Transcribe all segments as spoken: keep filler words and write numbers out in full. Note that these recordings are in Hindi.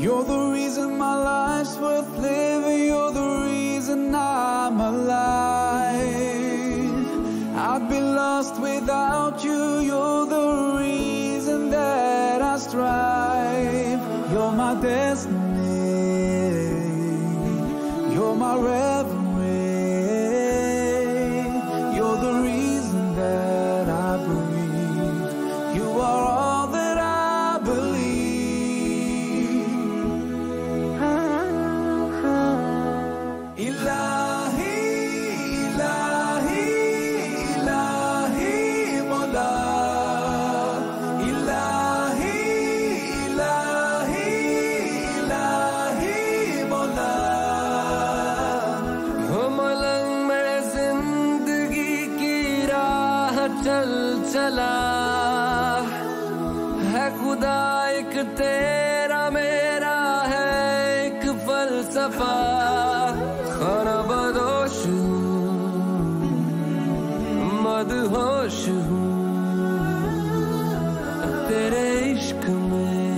You're the reason my life's worth living. You're the reason I'm alive. I'd be lost without you. You're the reason that I strive. You're my destiny. You're my reverie. You're the reason that I breathe. You are all that I believe. Ilahi, Ilahi, Ilahi, Mola. Ilahi, Ilahi, Ilahi, Mola. हो मलंग में जिंदगी की राह चल चला है खुदा एक तेरा मेरा है एक फलसफा खाना बदोश हूँ मदहोश हूँ तेरे इश्क में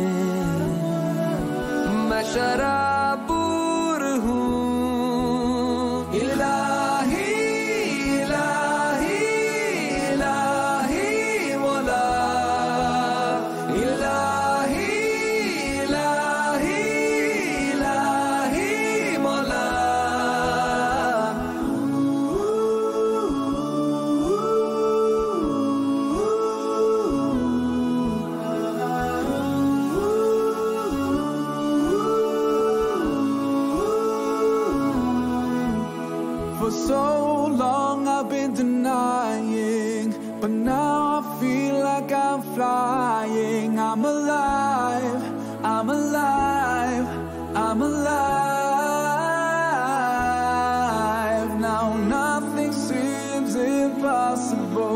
मैं शराबूर हूँ इलाही इलाही इलाही मौला इलाही इलाही इलाही मौला For so long I've been denying, but now I feel like I'm flying. I'm alive, I'm alive, I'm alive. Now nothing seems impossible.